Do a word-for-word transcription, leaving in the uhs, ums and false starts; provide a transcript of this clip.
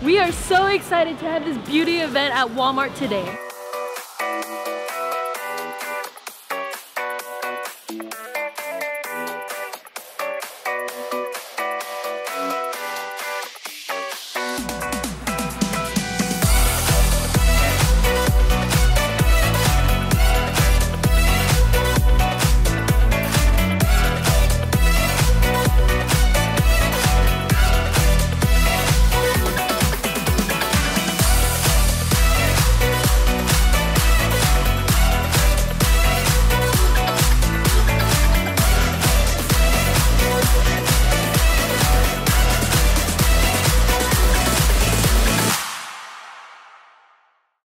We are so excited to have this beauty event at Walmart today.